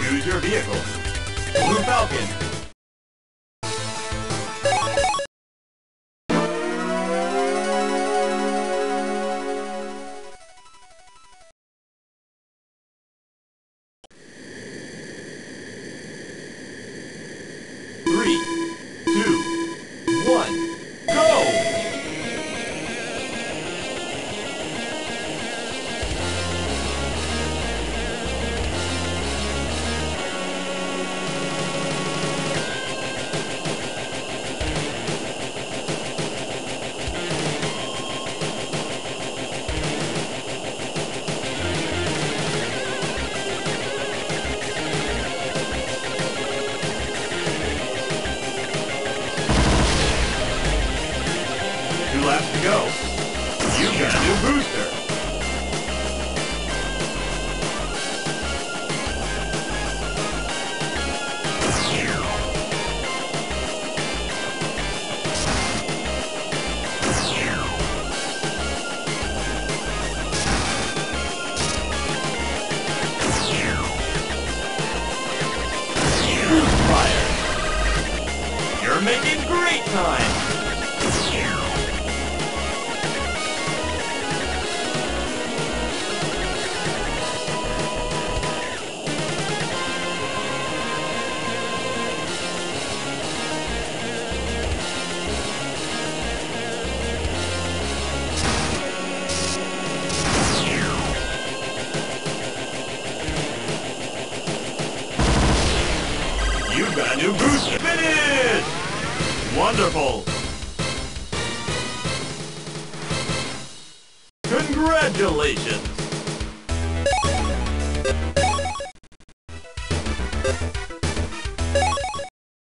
Choose your vehicle. Blue Falcon. Three, two, one, go! Two laps to go. You've got a new booster. Boost fire. You're making great time. You've got a new booster. Finish! Wonderful! Congratulations!